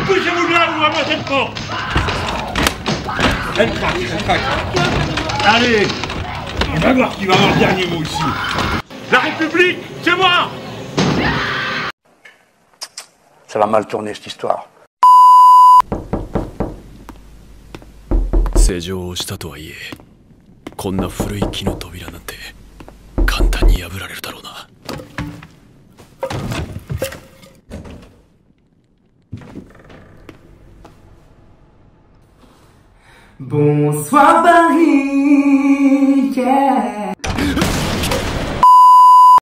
Poussez-vous là, ouvrez-moi cette porte. Elle craque, elle craque. Allez, on va voir qui va avoir le dernier mot ici. La République, c'est moi. Ça va mal tourner cette histoire. 施錠をしたとはいえ、こんな古い木の扉なんて簡単に破られるだろうな。 Bonsoir Paris, yeah.